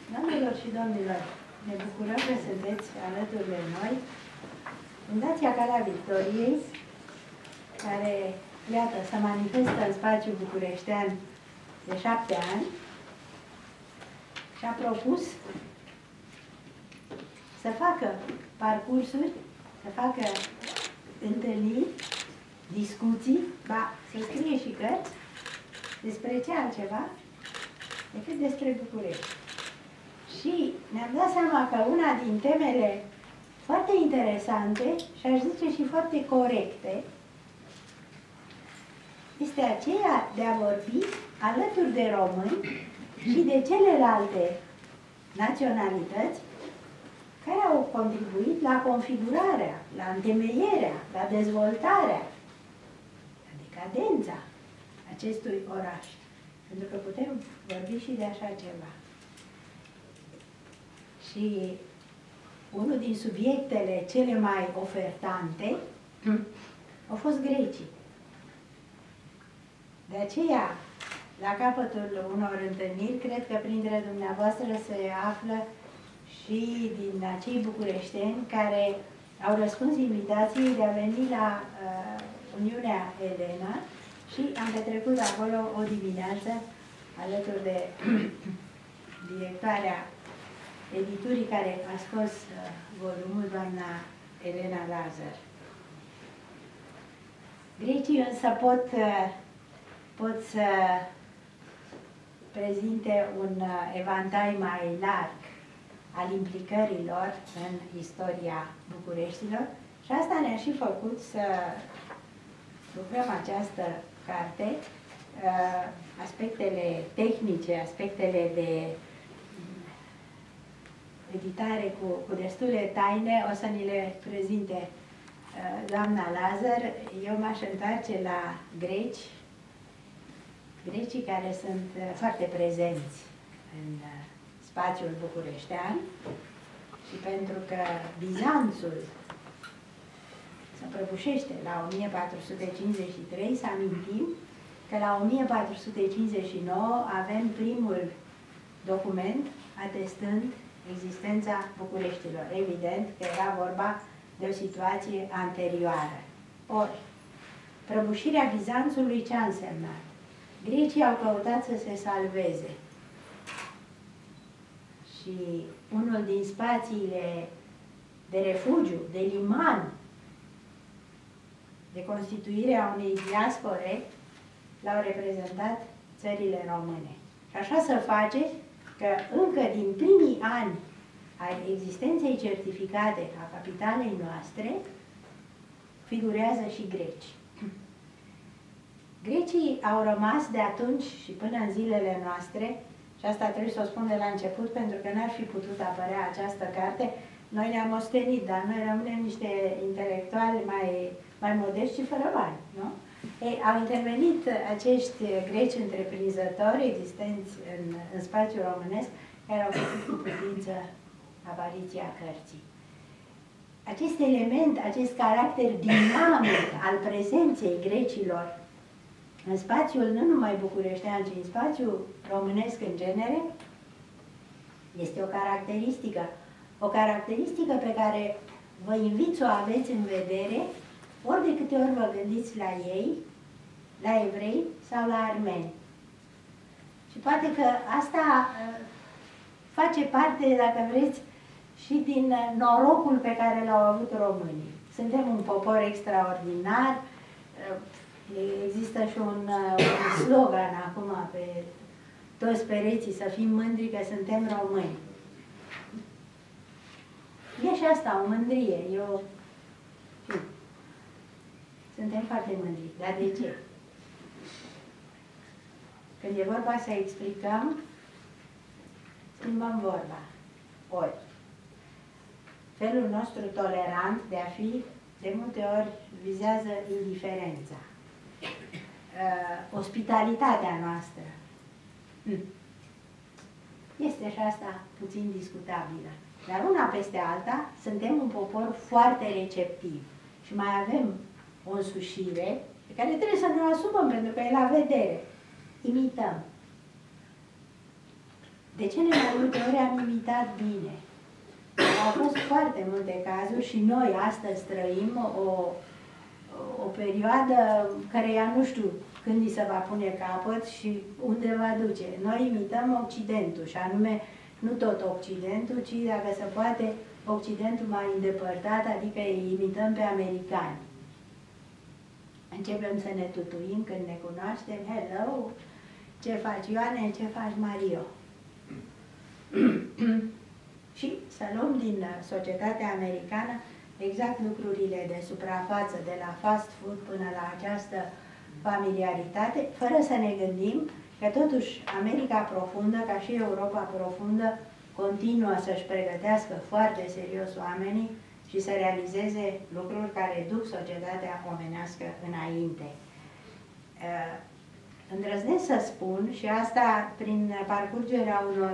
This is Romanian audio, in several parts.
Doamnelor și domnilor, ne bucurăm că sunteți alături de noi. Fundația Calea Victoriei, care, iată, se manifestă în spațiul bucureștean de 7 ani, și-a propus să facă parcursuri, să facă întâlniri, discuții, ba, să scrie și cărți despre ce altceva decât despre București. Și ne-am dat seama că una din temele foarte interesante și aș zice și foarte corecte este aceea de a vorbi alături de români și de celelalte naționalități care au contribuit la configurarea, la întemeierea, la dezvoltarea, la decadența acestui oraș. Pentru că putem vorbi și de așa ceva. Și unul din subiectele cele mai ofertante au fost grecii. De aceea, la capătul unor întâlniri, cred că printre dumneavoastră se află și din acei bucureșteni care au răspuns invitației de a veni la Uniunea Elena și am petrecut acolo o dimineață alături de directoarea editurii care a scos volumul, doamna Elena Lazar. Grecii însă pot să prezinte un evantai mai larg al implicărilor în istoria Bucureștilor și asta ne-a și făcut să lucrăm această carte, aspectele tehnice, aspectele de editare cu destule taine, o să ni le prezinte doamna Lazar. Eu m-aș întoarce la greci, grecii care sunt foarte prezenți în spațiul bucureștean și pentru că Bizanțul se prăbușește la 1453, să amintim că la 1459 avem primul document atestând existența Bucureștilor. Evident că era vorba de o situație anterioară. Ori, prăbușirea Bizanțului ce a însemnat? Grecii au căutat să se salveze. Și unul din spațiile de refugiu, de liman, de constituire a unei diaspore, l-au reprezentat țările române. Și așa se face că încă din primii ani ai existenței certificate a capitalei noastre, figurează și greci. Grecii au rămas de atunci și până în zilele noastre, și asta trebuie să o spun de la început, pentru că n-ar fi putut apărea această carte. Noi ne-am ostenit, dar noi rămânem niște intelectuali mai modești și fără bani, nu? Ei, au intervenit acești greci întreprinzători existenți în spațiul românesc, care au făcut cu putință apariția cărții. Acest element, acest caracter dinamic al prezenței grecilor în spațiul nu numai bucureștean, ci în spațiul românesc în genere, este o caracteristică pe care vă invit să o aveți în vedere ori de câte ori vă gândiți la ei, la evrei sau la armeni. Și poate că asta face parte, dacă vreți, și din norocul pe care l-au avut românii. Suntem un popor extraordinar, există și un slogan acum pe toți pereții, să fim mândri că suntem români. E și asta o mândrie. Suntem foarte mândri. Dar de ce? Când e vorba să explicăm, schimbăm vorba. Ori, felul nostru tolerant de a fi, de multe ori, vizează indiferența. Ospitalitatea noastră este și asta puțin discutabilă. Dar una peste alta, suntem un popor foarte receptiv și mai avem o însușire pe care trebuie să ne o asumăm, pentru că e la vedere. Imităm. De cele mai multe ori am imitat bine. Au fost foarte multe cazuri și noi astăzi trăim o perioadă căreia nu știu când îi se va pune capăt și unde va duce. Noi imităm Occidentul și anume nu tot Occidentul, ci dacă se poate Occidentul mai îndepărtat, adică îi imităm pe americani. Începem să ne tutuim când ne cunoaștem. Hello! Ce faci, Ioane? Ce faci, Mario? Și să luăm din societatea americană exact lucrurile de suprafață, de la fast food până la această familiaritate, fără să ne gândim că totuși America profundă, ca și Europa profundă, continuă să-și pregătească foarte serios oamenii și să realizeze lucruri care duc societatea omenească înainte. Îndrăznesc să spun, și asta prin parcurgerea unor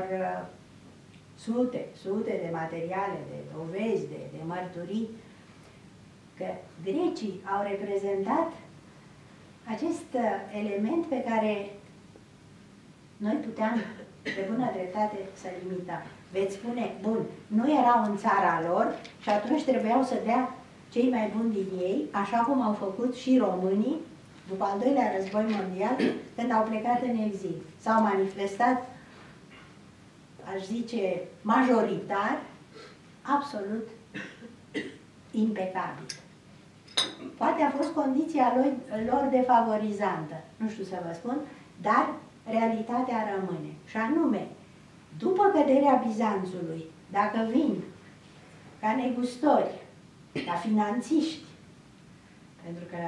sute de materiale, de dovezi, de mărturii, că grecii au reprezentat acest element pe care noi puteam, de bună dreptate, să-l imităm. Veți spune, bun, nu erau în țara lor și atunci trebuiau să dea cei mai buni din ei, așa cum au făcut și românii după al doilea război mondial, când au plecat în exil. S-au manifestat, aș zice, majoritar, absolut impecabil. Poate a fost condiția lor defavorizantă, nu știu să vă spun, dar realitatea rămâne. Și anume, după căderea Bizanțului, dacă vin ca negustori, ca finanțiști, pentru că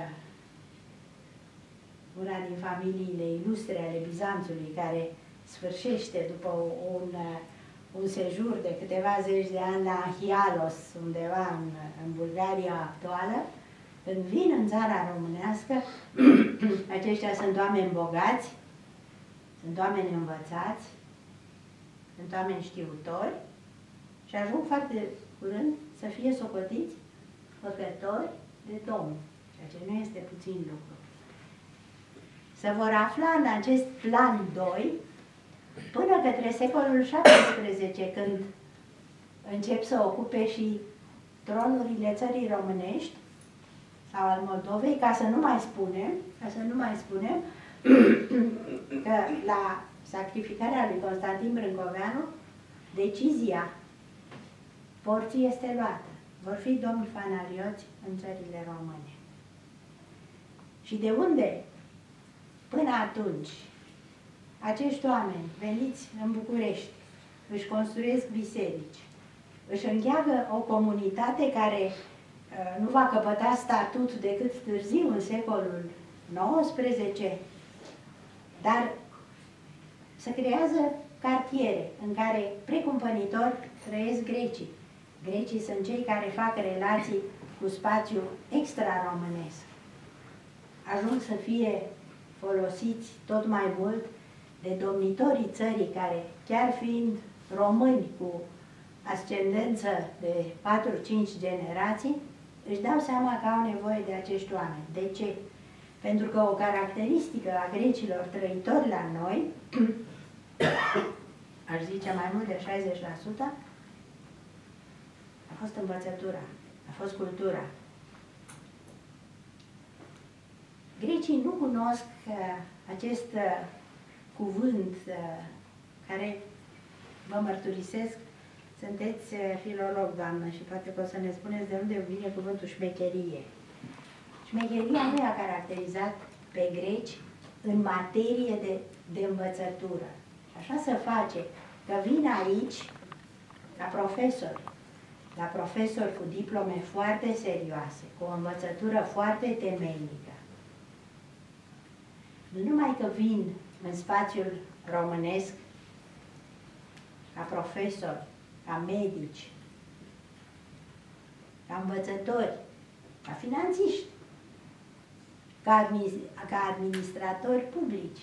una din familiile ilustre ale Bizanțului, care sfârșește după un sejur de câteva zeci de ani la Hialos, undeva în Bulgaria actuală, când vin în țara românească, aceștia sunt oameni bogați, sunt oameni învățați, sunt oameni știutori și ajung foarte curând să fie socotiți făcători de Domn, ceea ce nu este puțin lucru. Se vor afla în acest plan 2 până către secolul XVII, când încep să ocupe și tronurile țării românești sau al Moldovei, ca să nu mai spunem că la sacrificarea lui Constantin Brâncoveanu, decizia porții este luată. Vor fi domni fanarioți în țările române. Și de unde, până atunci, acești oameni veniți în București își construiesc biserici, își îngheagă o comunitate care nu va căpăta statut decât târziu, în secolul XIX, dar se creează cartiere în care precumpănitori trăiesc grecii. Grecii sunt cei care fac relații cu spațiul extra-românesc. Ajung să fie folosiți tot mai mult de domnitorii țării care, chiar fiind români cu ascendență de 4-5 generații, își dau seama că au nevoie de acești oameni. De ce? Pentru că o caracteristică a grecilor trăitori la noi, aș zice mai mult de 60%, a fost învățătura, a fost cultura. Grecii nu cunosc acest cuvânt care, vă mărturisesc, sunteți filolog, doamnă, și poate că o să ne spuneți de unde vine cuvântul șmecherie. Șmecheria nu i-a caracterizat pe greci în materie de învățătură. Așa se face că vin aici la profesori cu diplome foarte serioase, cu o învățătură foarte temeinică. Nu numai că vin în spațiul românesc ca profesori, ca medici, ca învățători, ca finanțiști, ca administratori publici.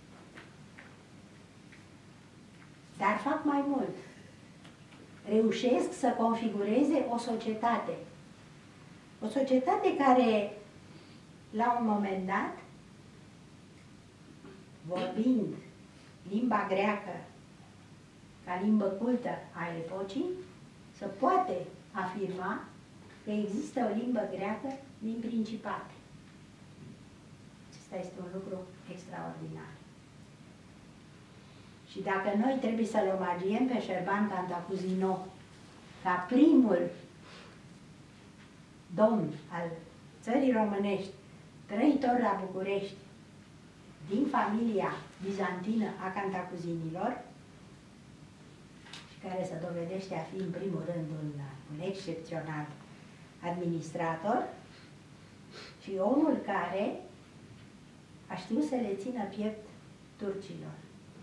Dar fac mai mult. Reușesc să configureze o societate. O societate care, la un moment dat, vorbind limba greacă ca limbă cultă a epocii, să poate afirma că există o limbă greacă din Principate. Acesta este un lucru extraordinar. Și dacă noi trebuie să-l omagiem pe Șerban Cantacuzino ca primul domn al țării românești, trăitor la București, din familia bizantină a cantacuzinilor, și care se dovedește a fi în primul rând un excepțional administrator și omul care a știut să le țină piept turcilor.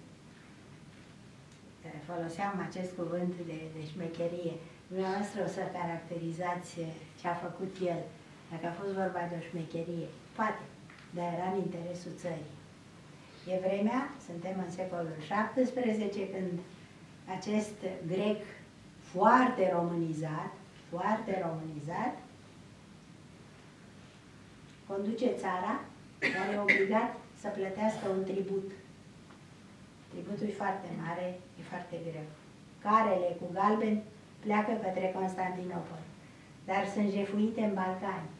Foloseam acest cuvânt de șmecherie. Dumneavoastră o să caracterizați ce a făcut el, dacă a fost vorba de o șmecherie. Poate, dar era în interesul țării. E vremea, suntem în secolul XVII, când acest grec foarte românizat, conduce țara, dar e obligat să plătească un tribut. Tributul e foarte mare, e foarte greu. Carele cu galbeni pleacă către Constantinopol, dar sunt jefuite în Balcani.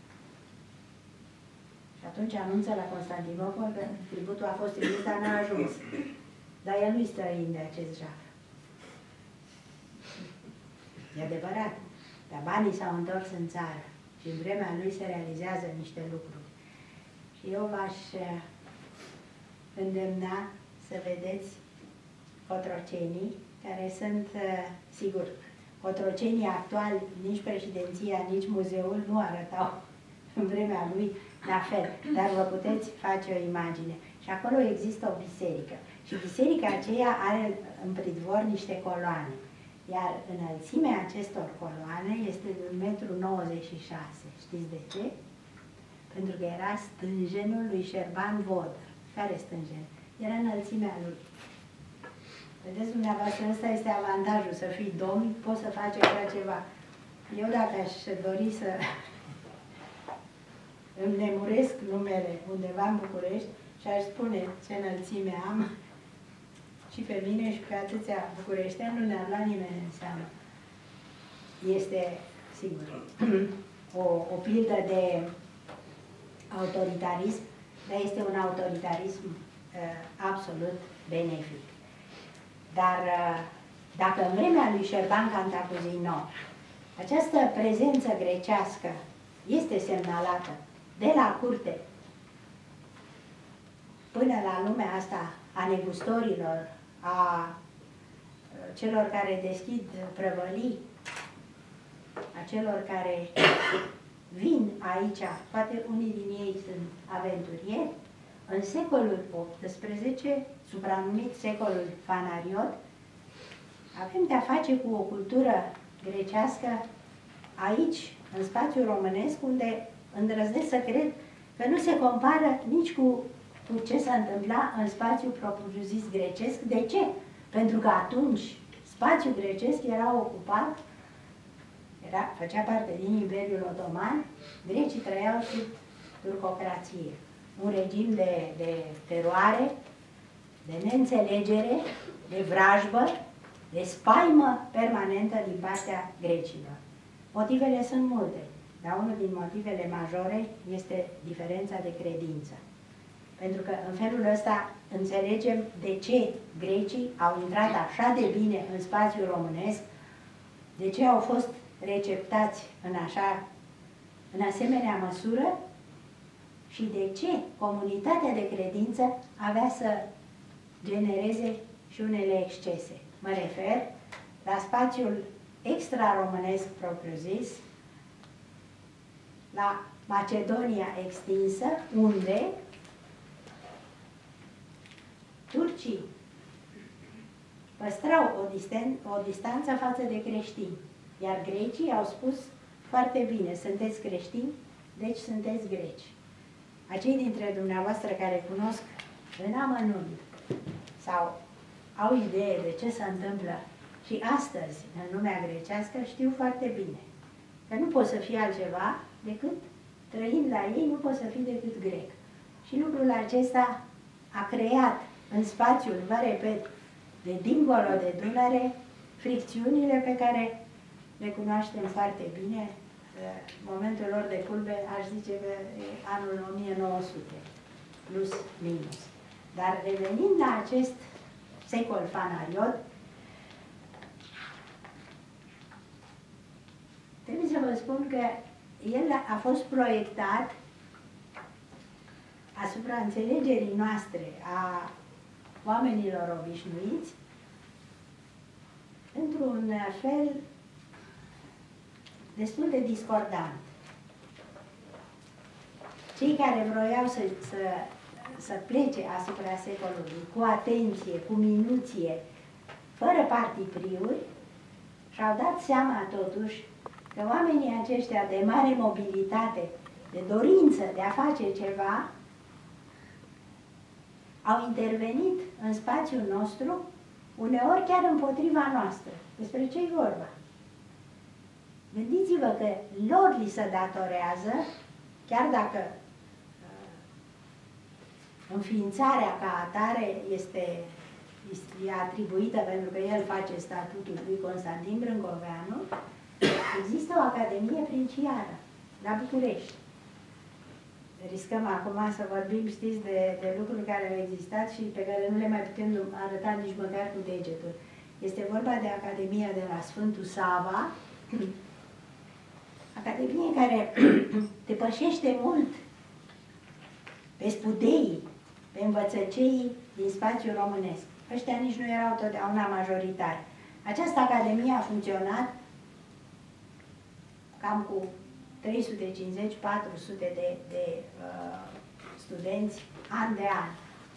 Și atunci anunță la Constantinopol că tributul a fost trimis, dar n-a ajuns. Dar el nu-i străin de acest jaf. E adevărat, dar banii s-au întors în țară și în vremea lui se realizează niște lucruri. Și eu v-aș îndemna să vedeți cotrocenii, care sunt, sigur, cotrocenii actuali, nici președinția, nici muzeul nu arătau în vremea lui la fel, dar vă puteți face o imagine. Și acolo există o biserică. Și biserica aceea are în pridvor niște coloane. Iar înălțimea acestor coloane este de 1,96 m. Știți de ce? Pentru că era stânjenul lui Șerban Vodă. Care stânjen? Era înălțimea lui. Vedeți dumneavoastră, ăsta este avantajul, să fii domn, poți să faci așa ceva. Eu dacă aș dori să îmi nemuresc numele undeva în București și aș spune ce înălțime am, și pe mine și pe atâția bucureșteani nu ne-ar lua nimeni în seamă. Este, sigur, o pildă de autoritarism, dar este un autoritarism absolut benefic. Dar dacă în vremea lui Șerban Cantacuzino această prezență grecească este semnalată de la curte până la lumea asta a negustorilor, a celor care deschid prăvălii, a celor care vin aici, poate unii din ei sunt aventurieri, în secolul XVIII, supranumit secolul Fanariot, avem de-a face cu o cultură grecească aici, în spațiul românesc, unde îndrăznesc să cred că nu se compară nici cu ce s-a întâmplat în spațiul propriu-zis grecesc. De ce? Pentru că atunci spațiul grecesc era ocupat, făcea parte din Imperiul Otoman, grecii trăiau sub turcocrație. Un regim de teroare, de neînțelegere, de vrajbă, de spaimă permanentă din partea grecilor. Motivele sunt multe, dar unul din motivele majore este diferența de credință. Pentru că în felul ăsta înțelegem de ce grecii au intrat așa de bine în spațiul românesc, de ce au fost receptați în asemenea măsură și de ce comunitatea de credință avea să genereze și unele excese. Mă refer la spațiul extra-românesc propriu-zis, la Macedonia extinsă, unde turcii păstrau o distanță față de creștini, iar grecii au spus foarte bine, sunteți creștini, deci sunteți greci. Acei dintre dumneavoastră care cunosc în amănunt sau au idee de ce se întâmplă și astăzi în lumea grecească știu foarte bine că nu poți să fii altceva decât, trăind la ei, nu poți să fii decât grec. Și lucrul acesta a creat în spațiul, vă repet, de dincolo de Dunăre, fricțiunile pe care le cunoaștem foarte bine. Momentul lor de culme, aș zice că e anul 1900, plus minus. Dar revenind la acest secol fanariot, trebuie să vă spun că el a fost proiectat asupra înțelegerii noastre a oamenilor obișnuiți într-un fel destul de discordant. Cei care vroiau să plece asupra secolului cu atenție, cu minuție, fără partipriuri, și-au dat seama totuși că oamenii aceștia de mare mobilitate, de dorință de a face ceva, au intervenit în spațiul nostru, uneori chiar împotriva noastră. Despre ce-i vorba? Gândiți-vă că lor li se datorează, chiar dacă înființarea ca atare este atribuită pentru că el face statutul lui Constantin Brâncoveanu, există o academie princiară la București. Riscăm acum să vorbim, știți, de lucruri care au existat și pe care nu le mai putem arăta nici măcar cu degetul. Este vorba de Academia de la Sfântul Sava, Academie care depășește mult pe spudeii, pe învățăceii din spațiul românesc. Ăștia nici nu erau totdeauna majoritari. Această Academie a funcționat cam cu 350-400 de studenți an de an.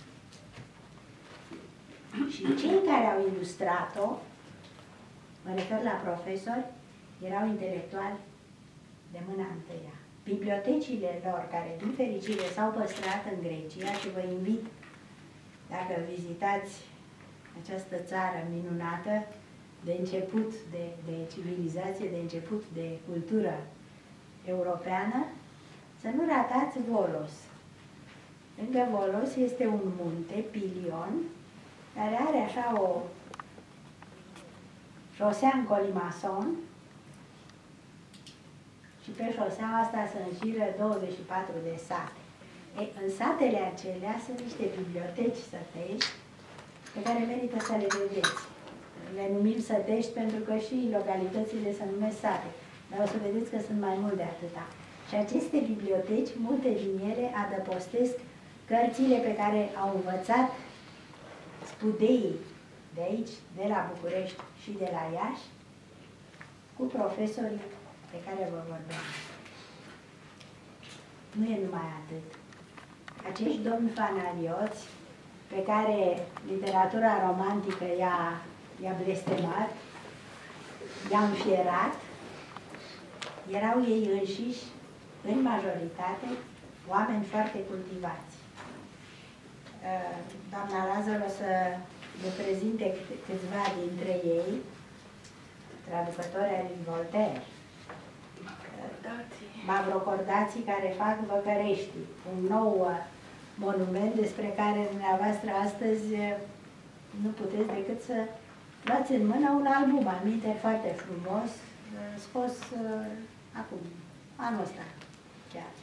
Și cei care au ilustrat-o, mă refer la profesori, erau intelectuali de mâna întâia. Bibliotecile lor, care din fericire s-au păstrat în Grecia, și vă invit, dacă vizitați această țară minunată, de început de civilizație, de început de cultură europeană, să nu ratați Volos. Lângă Volos este un munte, Pilion, care are așa o șosea în colimason și pe șoseaua asta se înșiră 24 de sate. În satele acelea sunt niște biblioteci sătești pe care merită să le vedeți. Le numim sătești pentru că și localitățile se numesc sate, dar o să vedeți că sunt mai mult de atâta. Și aceste biblioteci, multe din ele adăpostesc cărțile pe care au învățat spudeii de aici, de la București și de la Iași, cu profesorii pe care vă vorbeam. Nu e numai atât. Acești domni fanarioți, pe care literatura romantică i-a blestemat, i-a înfierat, erau ei înșiși, în majoritate, oameni foarte cultivați. Doamna Lazar o să ne prezinte câțiva dintre ei, traducători ai lui Voltaire, Mavrocordații care fac Văcărești, un nou monument despre care dumneavoastră astăzi nu puteți decât să luați în mână un album aminte foarte frumos, scos acum, anul ăsta chiar.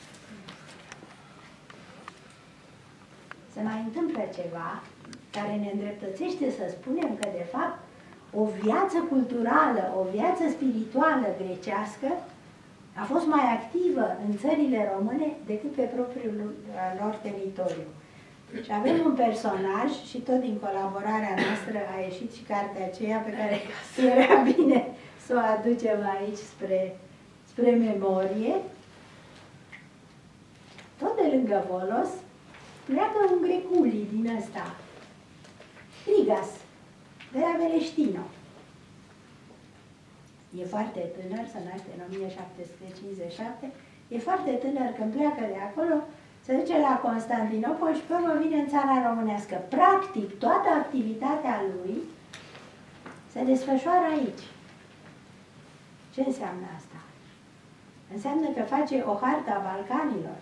Se mai întâmplă ceva care ne îndreptățește să spunem că, de fapt, o viață culturală, o viață spirituală grecească a fost mai activă în țările române decât pe propriul lor teritoriu. Și avem un personaj, și tot din colaborarea noastră a ieșit și cartea aceea pe care era bine să o aducem aici spre memorie. Tot de lângă Volos pleacă un greculi din ăsta, Trigas, de la Veleștino. E foarte tânăr, se naște în 1757, e foarte tânăr când pleacă de acolo, se duce la Constantinopol și pe urmă vine în țara românească. Practic, toată activitatea lui se desfășoară aici. Ce înseamnă asta? Înseamnă că face o hartă a Balcanilor,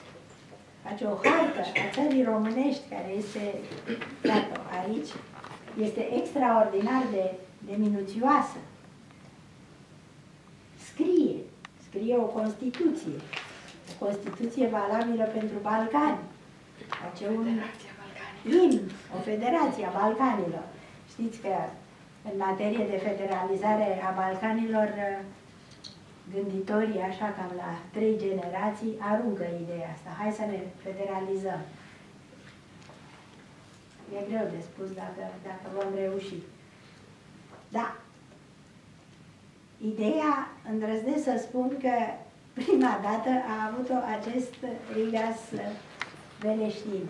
face o hartă a țării românești, care este, iată, aici, este extraordinar de minuțioasă. Scrie o Constituție. O Constituție valabilă pentru Balcani. Face un imn, o Federație a Balcanilor. Știți că în materie de federalizare a Balcanilor, gânditorii, așa cam la 3 generații, aruncă ideea asta. Hai să ne federalizăm. E greu de spus dacă vom reuși. Da. Ideea, îndrăznesc să spun că prima dată a avut-o acest Rigas Veleștin.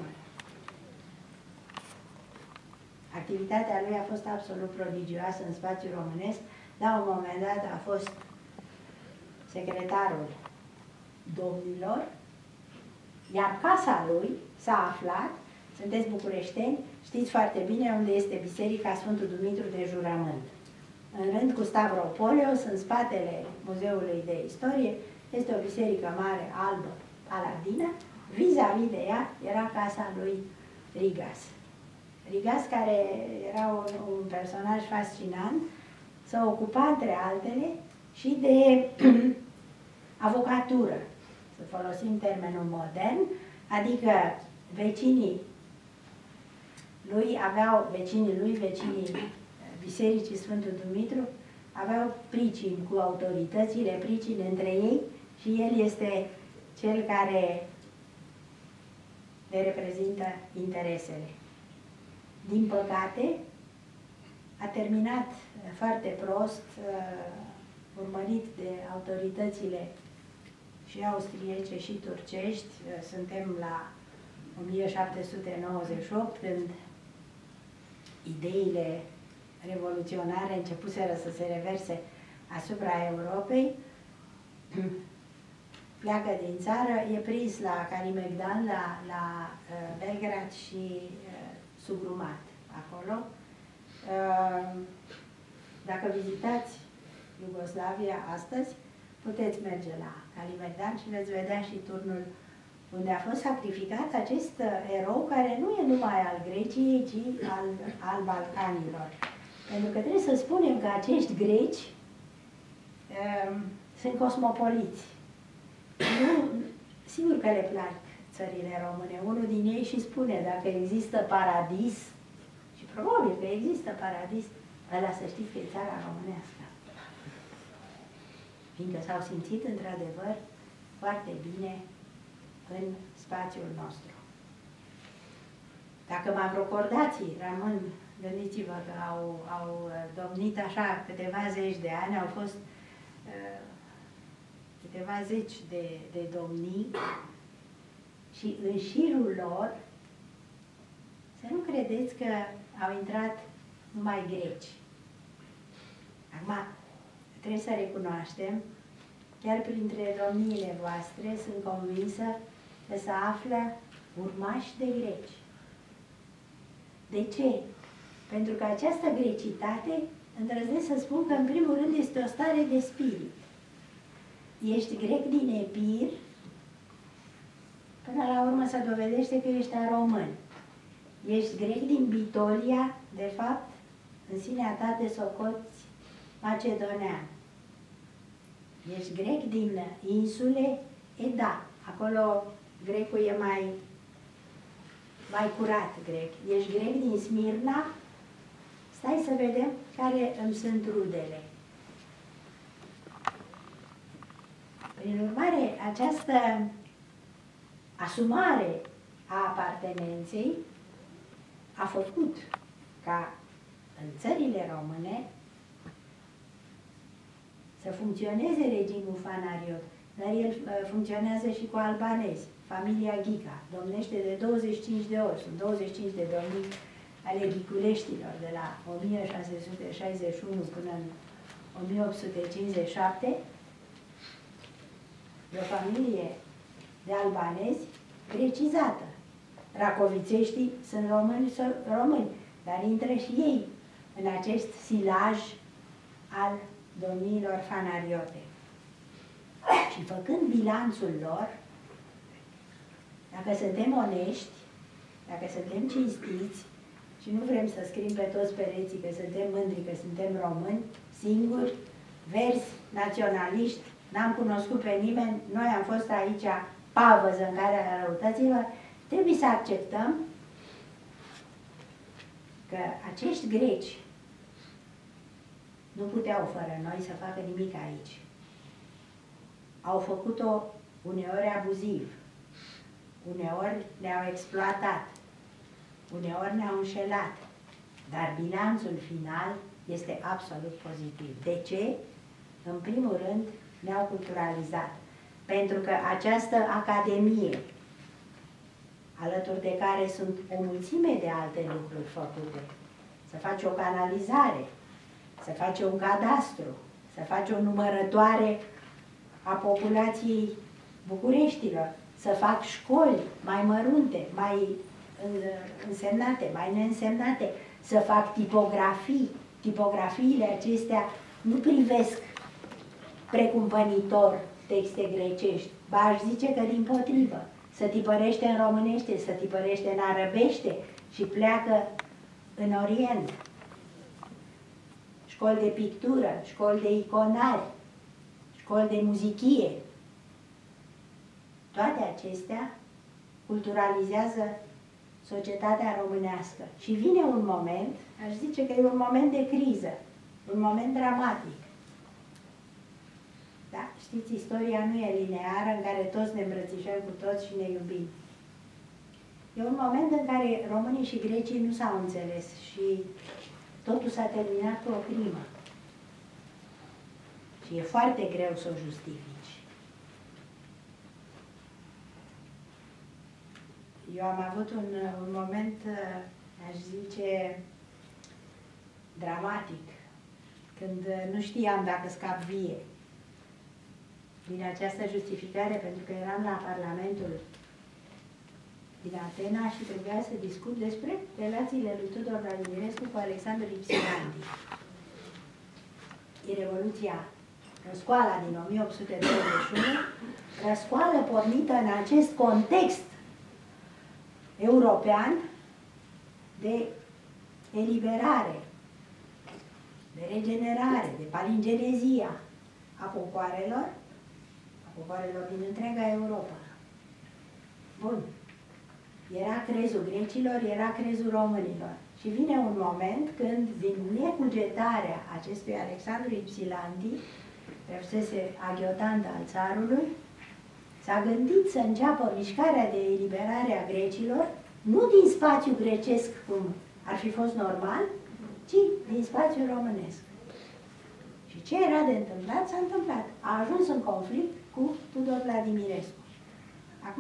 Activitatea lui a fost absolut prodigioasă în spațiul românesc. La un moment dat a fost secretarul domnilor, iar casa lui s-a aflat, sunteți bucureșteni, știți foarte bine unde este Biserica Sfântul Dumitru de Jurământ. În rând cu Stavropolios, în spatele Muzeului de Istorie, este o biserică mare, albă, paladină. Vis-a-vis de ea era casa lui Rigas. Rigas, care era un personaj fascinant, se ocupa, între altele, și de avocatură, să folosim termenul modern, adică vecinii lui vecinii Bisericii Sfântul Dumitru, aveau pricini cu autoritățile, pricini între ei și el este cel care le reprezintă interesele. Din păcate, a terminat foarte prost, urmărit de autoritățile și austriece și turcești. Suntem la 1798, când ideile revoluționare începuseră să se reverse asupra Europei. Pleacă din țară, e prins la Kalimegdan, la Belgrad și sugrumat acolo. Dacă vizitați Iugoslavia astăzi, puteți merge la Kalimegdan și veți vedea și turnul unde a fost sacrificat acest erou, care nu e numai al Greciei, ci al Balcanilor. Pentru că trebuie să spunem că acești greci sunt cosmopoliți. Sigur că le plac țările române. Unul din ei și spune, dacă există paradis, și probabil că există paradis, ăla să știți că e țara românească. Fiindcă s-au simțit într-adevăr foarte bine în spațiul nostru. Dacă macrocordații rămân, gândiți-vă că au domnit așa câteva zeci de ani, au fost câteva zeci de domnii și în șirul lor, să nu credeți că au intrat numai greci. Acum, trebuie să recunoaștem, chiar printre domniile voastre, sunt convinsă că se află urmași de greci. De ce? Pentru că această grecitate, îndrăznesc să spun că, în primul rând, este o stare de spirit. Ești grec din Epir, până la urmă se dovedește că ești român. Ești grec din Bitolia, de fapt, în sinea ta te socoți macedonean. Ești grec din insule, da, acolo grecul e mai curat grec. Ești grec din Smirna, stai să vedem care îmi sunt rudele. Prin urmare, această asumare a apartenenței a făcut ca în țările române să funcționeze regimul fanariot, dar el funcționează și cu albanezi. Familia Ghica domnește de 25 de ori, sunt 25 de domnii ale ghiculeștilor, de la 1661 până în 1857, de o familie de albanezi grecizată. Racovițeștii sunt români, dar intră și ei în acest silaj al domniilor fanariote. Și făcând bilanțul lor, dacă suntem onești, dacă suntem cinstiți și nu vrem să scriem pe toți pereții că suntem mândri, că suntem români, singuri, verzi, naționaliști, n-am cunoscut pe nimeni, noi am fost aici pavăză în care a răutăților, trebuie să acceptăm că acești greci nu puteau fără noi să facă nimic aici. Au făcut-o uneori abuziv, uneori ne-au exploatat, uneori ne-au înșelat, dar bilanțul final este absolut pozitiv. De ce? În primul rând, ne-au culturalizat. Pentru că această academie, alături de care sunt o mulțime de alte lucruri făcute, să faci o canalizare, să faci un cadastru, să faci o numărătoare a populației Bucureștilor, să fac școli mai mărunte, mai însemnate, mai neînsemnate, să fac tipografii. Tipografiile acestea nu privesc precumpănitor texte grecești, ba aș zice că dimpotrivă, să tipărește în românește, să tipărește în arăbește și pleacă în Orient. Școli de pictură, școli de iconari, școli de muzichie. Toate acestea culturalizează societatea românească. Și vine un moment, aș zice că e un moment de criză, un moment dramatic. Da? Știți, istoria nu e lineară în care toți ne îmbrățișăm cu toți și ne iubim. E un moment în care românii și grecii nu s-au înțeles și totul s-a terminat cu o crimă. Și e foarte greu să o justifici. Eu am avut un moment, aș zice, dramatic, când nu știam dacă scap vie din această justificare, pentru că eram la Parlamentul din Atena și trebuia să discut despre relațiile lui Tudor Vladimirescu cu Alexandru Ipsilandi. E Revoluția, răscoala din 1821, răscoală pornită în acest context european de eliberare, de regenerare, de palingenezia a popoarelor din întreaga Europa. Bun. Era crezul grecilor, era crezul românilor. Și vine un moment când, din necugetarea acestui Alexandru Ipsilandi, care fusese aghiotant al țarului, s-a gândit să înceapă mișcarea de eliberare a grecilor, nu din spațiu grecesc, cum ar fi fost normal, ci din spațiu românesc. Și ce era de întâmplat, s-a întâmplat. A ajuns în conflict cu Tudor Vladimirescu. Acum,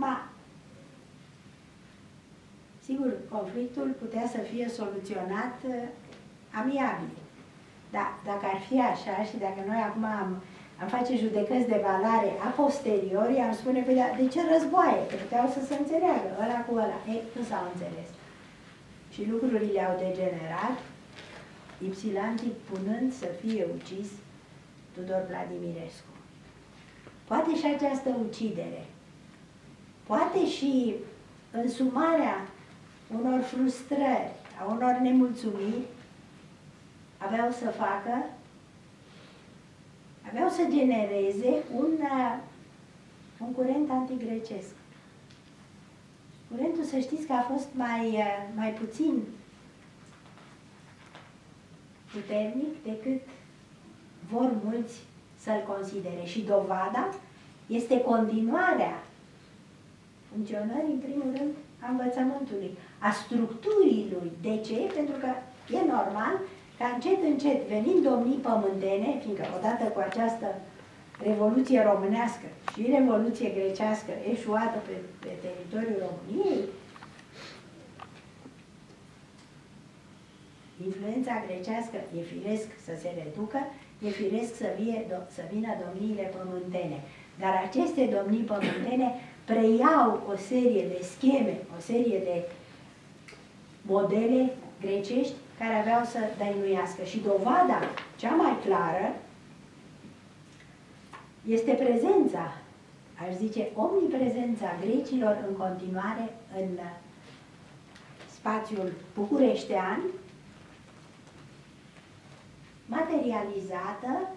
sigur, conflictul putea să fie soluționat amiabil. Dar dacă ar fi așa și dacă noi acum am face judecăți de valoare a posteriori, am spune, păi, de ce războaie? Că puteau să se înțeleagă, ăla cu ăla. Ei, nu s-au înțeles. Și lucrurile au degenerat, Ipsilandi punând să fie ucis Tudor Vladimirescu. Poate și această ucidere, poate și însumarea unor frustrări, a unor nemulțumiri, aveau să genereze un curent antigrecesc. Curentul, să știți că a fost mai puțin puternic decât vor mulți să-l considere. Și dovada este continuarea funcționării, în primul rând, a învățământului, a structurii lui. De ce? Pentru că e normal ca încet, încet, venind domnii pământene, fiindcă odată cu această revoluție românească și revoluție grecească eșuată pe teritoriul României, influența grecească e firesc să se reducă, e firesc să vină domniile pământene. Dar aceste domnii pământene preiau o serie de scheme, o serie de modele grecești care aveau să dăinuiască. Și dovada cea mai clară este prezența, aș zice, omniprezența grecilor în continuare în spațiul bucureștean, materializată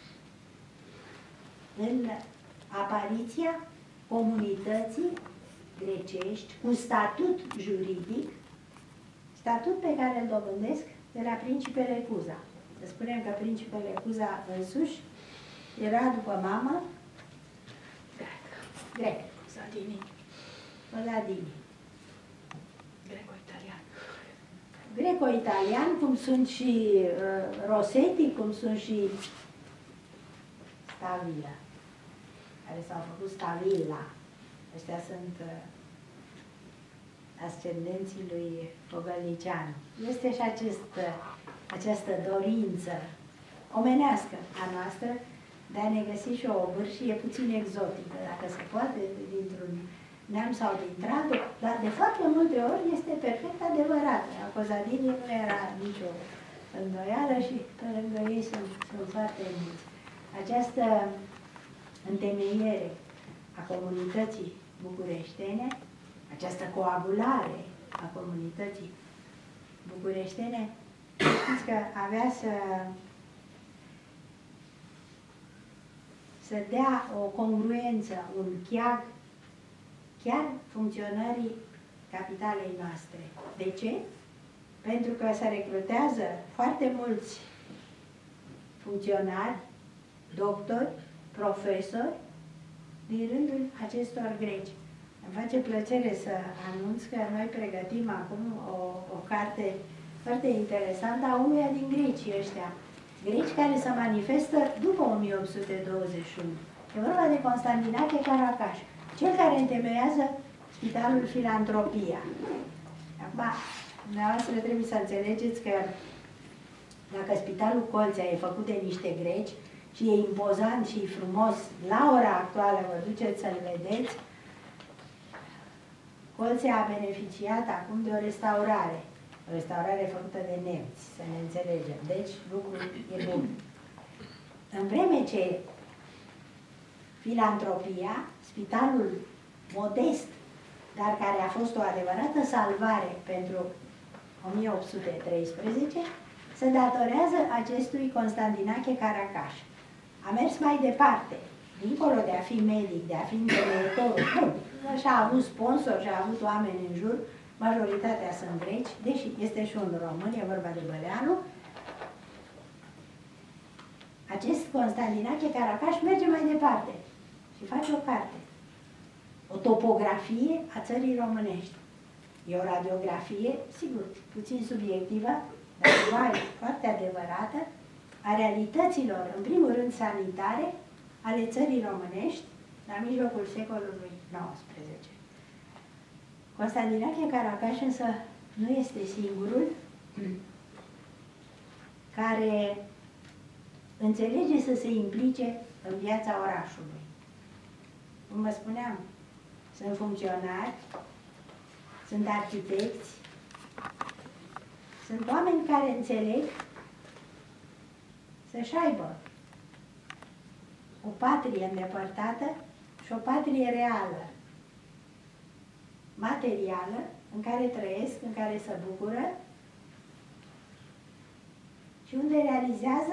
în apariția comunității grecești cu statut juridic, statut pe care îl dobândesc de la principele Cuza. Să spunem că principele Cuza însuși era după mamă grec. Sadini. Paladini. Greco-italian. Greco-italian, cum sunt și Rossetti, cum sunt și Stavila, care s-au făcut Stavilla. Ăștia sunt ascendenții lui Pogălnicianu. Este și această dorință omenească a noastră de a ne găsi și o obârșie puțin exotică, dacă se poate, dintr-un neam sau din tradul, dar de foarte multe ori este perfect adevărat. Acozadinii nu era nicio îndoială și pe lângă ei sunt foarte mulți. Această întemeiere a comunității bucureștene, această coagulare a comunității bucureștene, știți că avea să dea o congruență, un cheag chiar funcționării capitalei noastre. De ce? Pentru că se recrutează foarte mulți funcționari, doctori, profesori, din rândul acestor greci. Îmi face plăcere să anunț că noi pregătim acum o carte foarte interesantă a unuia din grecii ăștia. Greci care se manifestă după 1821. E vorba de Constantinache Caracas, cel care întemeiază Spitalul Filantropia. Acum, dumneavoastră trebuie să înțelegeți că dacă Spitalul Colțea e făcut de niște greci și e impozant și e frumos, la ora actuală vă duceți să-l vedeți, Colțea a beneficiat acum de o restaurare. O restaurare făcută de nemți, să ne înțelegem. Deci, lucrul e bun. În vreme ce Filantropia, spitalul modest, dar care a fost o adevărată salvare pentru 1813, se datorează acestui Constantinache Caracas. A mers mai departe, dincolo de a fi medic, de a fi întemeitor, și-a avut sponsor, și-a avut oameni în jur, majoritatea sunt greci, deși este și un român, e vorba de Băleanu. Acest Constantinache Caracas merge mai departe și face o carte. O topografie a țării românești. E o radiografie, sigur, puțin subiectivă, dar foarte adevărată, a realităților, în primul rând sanitare, ale țării românești, la mijlocul secolului XIX. Constantinache Caracas însă nu este singurul care înțelege să se implice în viața orașului. Cum vă spuneam, sunt funcționari, sunt arhitecți, sunt oameni care înțeleg să-și aibă o patrie îndepărtată și o patrie reală, materială, în care trăiesc, în care se bucură și unde realizează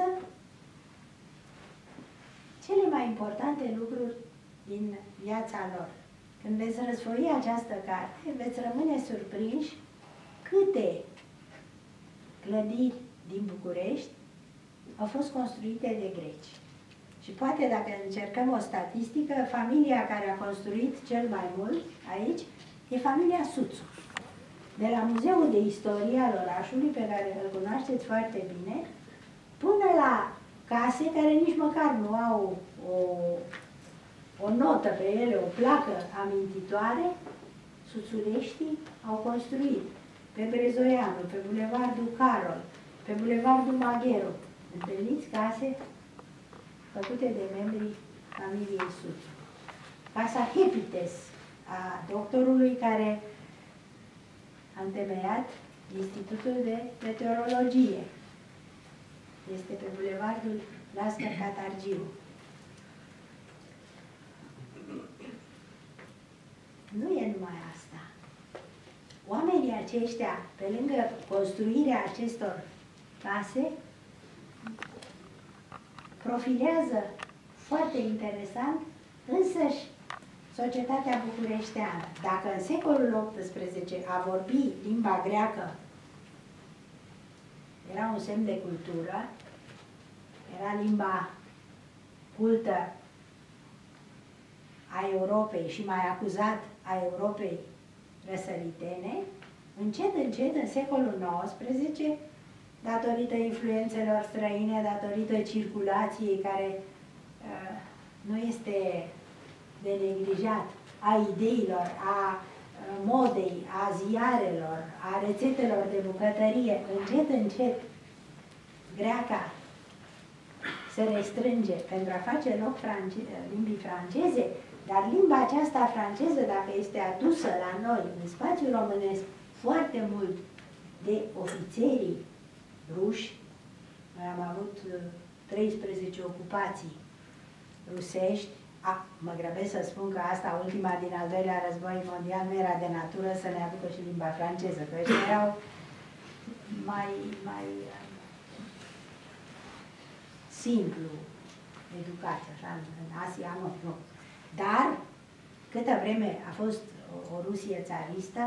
cele mai importante lucruri din viața lor. Când veți răsfoi această carte, veți rămâne surprinși câte clădiri din București au fost construite de greci. Și poate, dacă încercăm o statistică, familia care a construit cel mai mult aici e familia Suțu. De la Muzeul de Istorie al orașului, pe care îl cunoașteți foarte bine, până la case care nici măcar nu au o notă pe ele, o placă amintitoare, suțuleștii au construit pe Brezoianu, pe Bulevardul Carol, pe Bulevardul Magheru. Întâlniți case făcute de membrii familiei Suțu. Casa Hepites a doctorului care a întemeiat Institutul de Meteorologie. Este pe Bulevardul Lascar Catargiu. Nu e numai asta. Oamenii aceștia, pe lângă construirea acestor case, profilează foarte interesant însăși societatea bucureșteană. Dacă în secolul XVIII a vorbi limba greacă era un semn de cultură, era limba cultă a Europei și mai acuzat a Europei răsăritene, încet, încet, în secolul XIX, datorită influențelor străine, datorită circulației care nu este de neglijat, a ideilor, a modei, a ziarelor, a rețetelor de bucătărie, încet, încet, greaca se restrânge pentru a face loc limbii franceze, dar limba aceasta franceză, dacă este adusă la noi, în spațiul românesc, foarte mult de ofițerii ruși, noi am avut 13 ocupații rusești. Mă grăbesc să spun că asta, ultima din al doilea război mondial, nu era de natură să ne aducă și limba franceză, că ăștia erau mai simplu educați, așa, în Asia, nu. Dar, câtă vreme a fost o Rusie țaristă,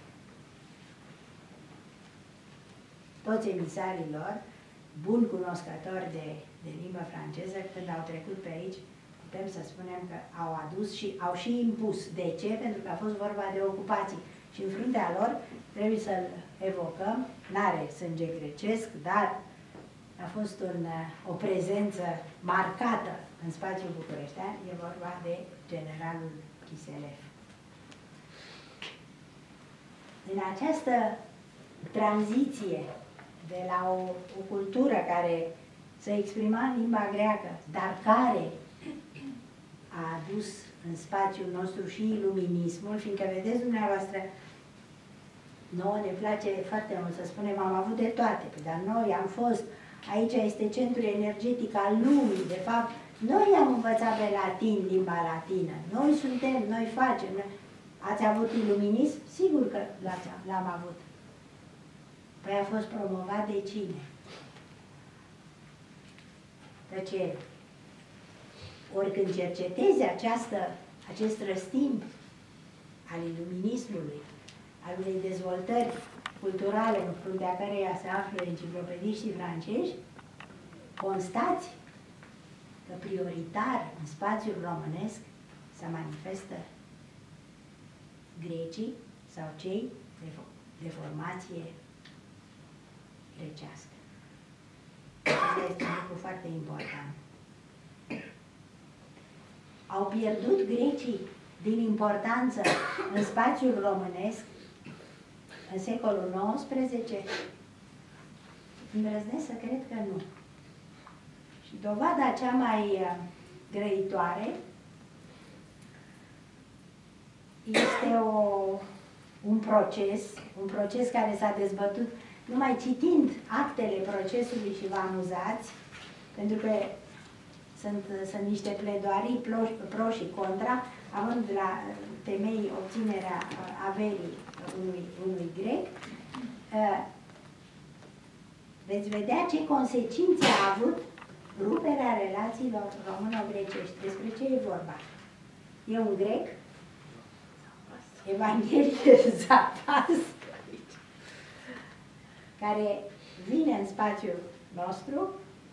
toți emisarii lor, buni cunoscători de limba franceză, când au trecut pe aici, putem să spunem că au adus și au și impus. De ce? Pentru că a fost vorba de ocupații. Și în fruntea lor trebuie să-l evocăm, n-are sânge grecesc, dar a fost o prezență marcată în spațiul bucureștean, e vorba de generalul Kiselev. În această tranziție de la o cultură care se exprima în limba greacă, dar care a adus în spațiul nostru și iluminismul, fiindcă, vedeți dumneavoastră, nouă ne place foarte mult să spunem, am avut de toate, dar noi am fost, aici este centrul energetic al lumii, de fapt, noi am învățat pe latin, limba latină, noi suntem, noi facem. Ați avut iluminism? Sigur că l-am avut. Păi a fost promovat de cine? Tăcere. Ori când cercetezi acest răstimp al iluminismului, al unei dezvoltări culturale în fruntea căreia se află enciclopediștii francezi, constați că prioritar în spațiul românesc se manifestă grecii sau cei de formație grecească. Asta este un lucru foarte important. Au pierdut grecii din importanță în spațiul românesc în secolul XIX? Îndrăznesc să cred că nu. Și dovada cea mai grăitoare este un proces care s-a dezbătut numai citind actele procesului și vă amuzați, pentru că sunt niște pledoarii pro și contra, având la temei obținerea averii unui grec, veți vedea ce consecințe a avut ruperea relațiilor româno-grecești. Despre ce e vorba? E un grec, Evanghelie Zapas, care vine în spațiul nostru,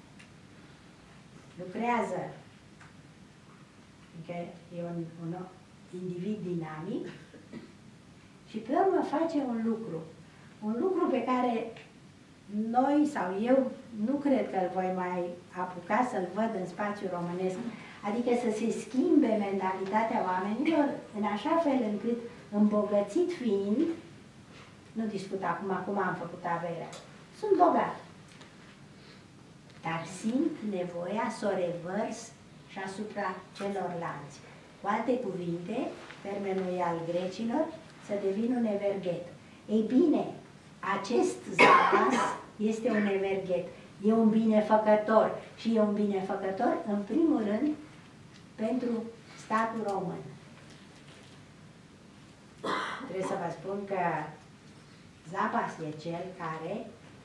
lucrează, adică e un individ dinamic, și pe urmă face un lucru pe care noi sau eu nu cred că îl voi mai apuca să-l văd în spațiul românesc, adică să se schimbe mentalitatea oamenilor în așa fel încât, îmbogățit fiind, nu discut acum cum am făcut averea, sunt bogat, dar simt nevoia să o revărs și asupra celorlalți. Cu alte cuvinte, termenul al grecilor, să devin un everghet. Ei bine, acest Zapas este un everghet, e un binefăcător și e un binefăcător, în primul rând, pentru statul român. Trebuie să vă spun că Zapas e cel care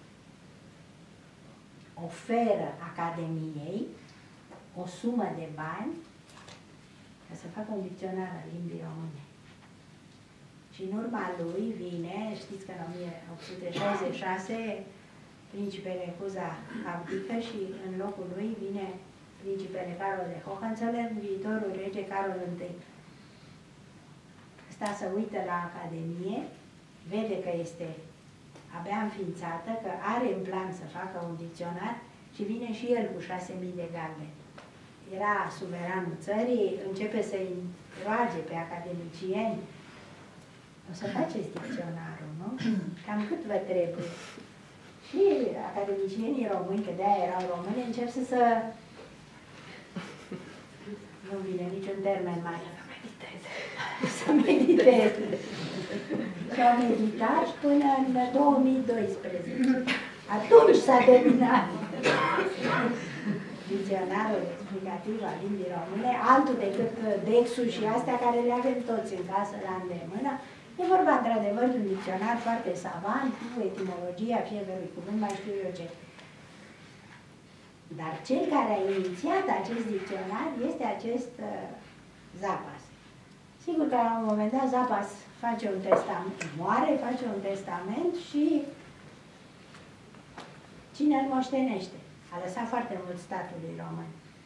oferă Academiei o sumă de bani ca să facă un dicționar al limbii române. Și în urma lui vine, știți că în 1866 principele Cuza abdică și în locul lui vine principele Carol de Hohenzollern, viitorul rege Carol I. Ăsta se uită la Academie, vede că este abia înființată, că are în plan să facă un dicționar și vine și el cu 6.000 de galbeni. Era suveranul țării, începe să-i roage pe academicieni: o să faceți dicționarul, nu? Cam cât vă trebuie? Și academicienii români, că de-aia erau români, încep să nu vine niciun termen mai. Să mediteze. Și au meditat până în 2012. Atunci s-a terminat dicționarul explicativ al limbii române, altul decât Dexul și astea care le avem toți în casă la îndemână. E vorba într-adevăr de un dicționar foarte savant, cu etimologia fiecărui cuvânt, mai știu eu ce. Dar cel care a inițiat acest dicționar este acest Zapas. Sigur că la un moment dat Zapas face un testament, moare, face un testament și cine îl moștenește? A lăsat foarte mult statului român.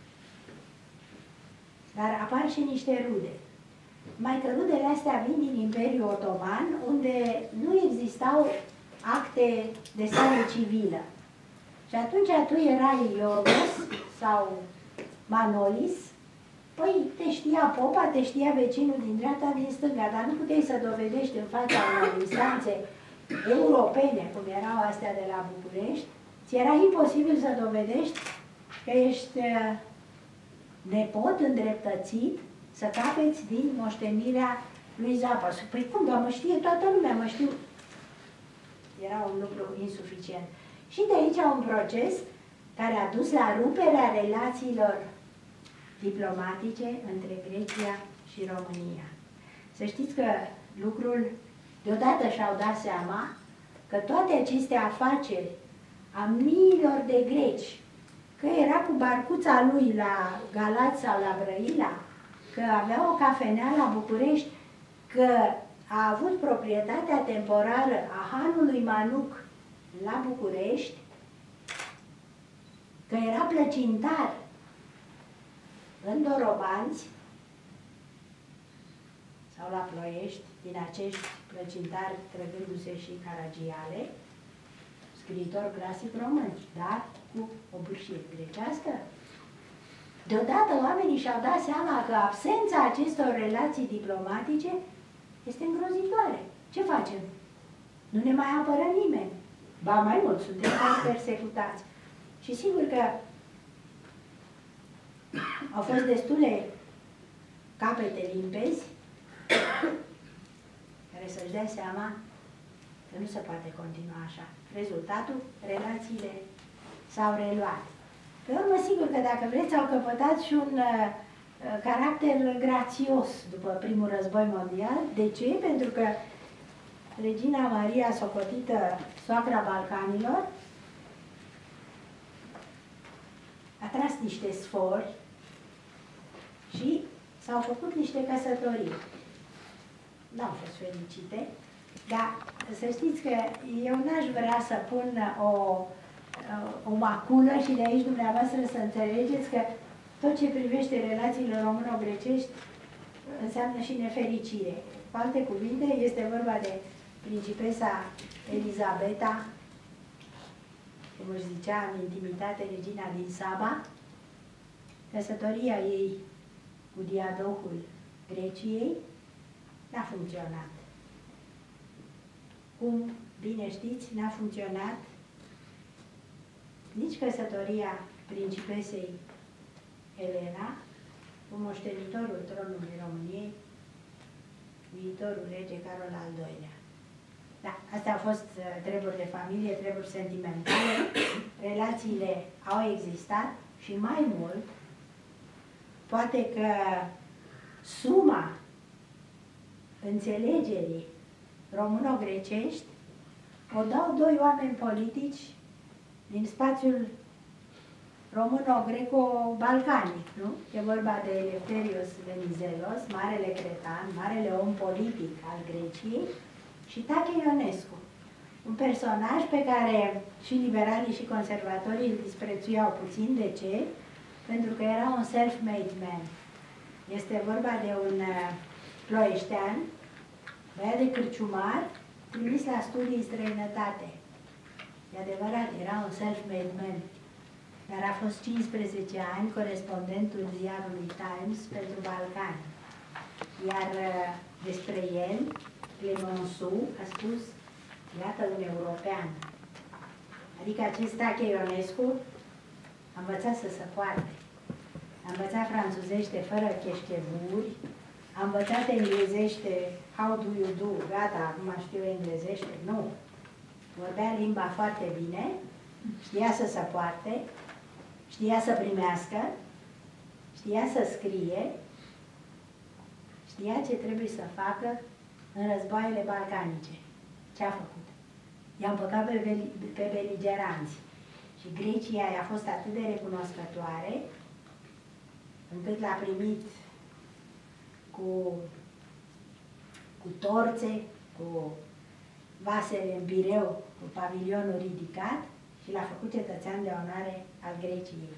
Dar apar și niște rude. Mai că rudele astea vin din Imperiul Otoman, unde nu existau acte de stare civilă. Și atunci tu erai Iorgos sau Manolis, păi te știa popa, te știa vecinul din dreapta, din stânga, dar nu puteai să dovedești în fața unor instanțe europene, cum erau astea de la București, ți era imposibil să dovedești că ești nepot îndreptățit să capeți din moștenirea lui Zapas. Păi cum, dar mă știe toată lumea, mă știu. Era un lucru insuficient. Și de aici un proces care a dus la ruperea relațiilor diplomatice între Grecia și România. Să știți că lucrul, deodată și-au dat seama că toate aceste afaceri a miilor de greci, că era cu barcuța lui la Galați sau la Brăila, că avea o cafenea la București, că a avut proprietatea temporară a hanului Manuc la București, că era plăcintar în Dorobanți sau la Ploiești, din acești plăcintari trăgându-se și Caragiale, scriitor clasic român, dar cu o bârșie grecească. Deodată oamenii și-au dat seama că absența acestor relații diplomatice este îngrozitoare. Ce facem? Nu ne mai apără nimeni. Ba mai mult, suntem persecutați. Și sigur că au fost destule capete limpezi care să-și dea seama că nu se poate continua așa. Rezultatul, relațiile s-au reluat. Pe urmă, sigur că dacă vreți, au căpătat și un caracter grațios după primul război mondial. De ce? Pentru că Regina Maria, socotită soacra Balcanilor, a tras niște sfori și s-au făcut niște căsătorii. N-au fost fericite, dar să știți că eu n-aș vrea să pun o maculă și de aici dumneavoastră să înțelegeți că tot ce privește relațiile româno-grecești înseamnă și nefericire. Cu alte cuvinte, este vorba de principesa Elizabeta, cum își zicea în intimitate regina din Saba, căsătoria ei cu diadohul Greciei n-a funcționat. Cum bine știți, n-a funcționat nici căsătoria principesei Elena cu moștenitorul tronului României, viitorul rege Carol al II-lea. Da, astea au fost treburi de familie, treburi sentimentale, relațiile au existat și mai mult, poate că suma înțelegerii româno-grecești o dau doi oameni politici din spațiul româno-greco-balcanic, nu? E vorba de Eleftherios Venizelos, marele cretan, marele om politic al Greciei, și Tache Ionescu, un personaj pe care și liberalii și conservatorii îl disprețuiau puțin. De ce? Pentru că era un self-made man. Este vorba de un ploieștean, băiat de cârciumar, trimis la studii în străinătate. E adevărat, era un self-made man. Dar a fost 15 ani corespondentul ziarului Times pentru Balcani. Iar despre el, Clemenceau a spus, iată un european. Adică acest Tache Ionescu a învățat să se poarte. A învățat franțuzește fără cheșchevuri, a învățat englezește, how do you do, gata, acum știu englezește, nu. Vorbea limba foarte bine, știa să se poarte, știa să primească, știa să scrie, știa ce trebuie să facă în războaiele balcanice. Ce a făcut? I-a împăcat pe beligeranți. Și Grecia i-a fost atât de recunoscătoare, încât l-a primit cu torțe, cu vasele în bireu, cu pavilionul ridicat, și l-a făcut cetățean de onoare al Greciei.